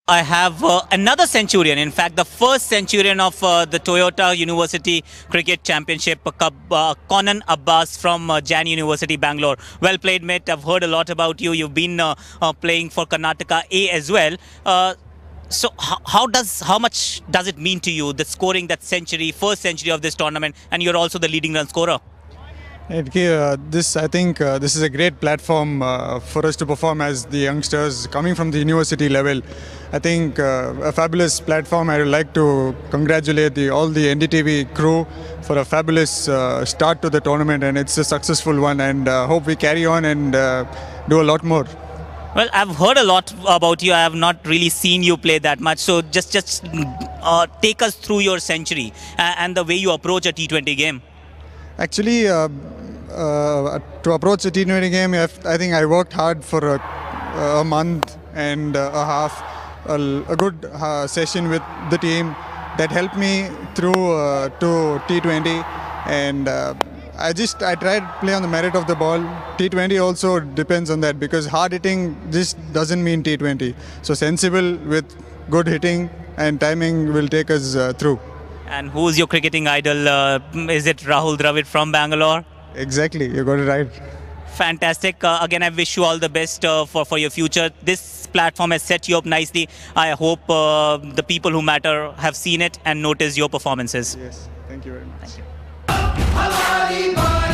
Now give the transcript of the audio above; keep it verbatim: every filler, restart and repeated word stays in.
I have uh, another centurion, in fact, the first centurion of uh, the Toyota University Cricket Championship Cup, uh, Conan Abbas from uh, Jan University, Bangalore. Well played, mate. I've heard a lot about you. You've been uh, uh, playing for Karnataka A as well. Uh, so how, how does how much does it mean to you, the scoring that century, first century of this tournament, and you're also the leading run scorer? Okay, uh, this I think uh, this is a great platform uh, for us to perform as the youngsters coming from the university level. I think uh, a fabulous platform. I would like to congratulate the, all the N D T V crew for a fabulous uh, start to the tournament, and it's a successful one. And uh, hope we carry on and uh, do a lot more. Well, I've heard a lot about you. I have not really seen you play that much. So just just uh, take us through your century and, and the way you approach a T twenty game. Actually, uh, uh, to approach a T twenty game, I think I worked hard for a, a month and a half, a, a good uh, session with the team that helped me through uh, to T twenty, and uh, I just I tried to play on the merit of the ball. T twenty also depends on that, because hard hitting just doesn't mean T twenty. So sensible with good hitting and timing will take us uh, through. And who's your cricketing idol? Uh, is it Rahul Dravid from Bangalore? Exactly, you got it right. Fantastic. Uh, again, I wish you all the best uh, for, for your future. This platform has set you up nicely. I hope uh, the people who matter have seen it and noticed your performances. Yes, thank you very much. Thank you.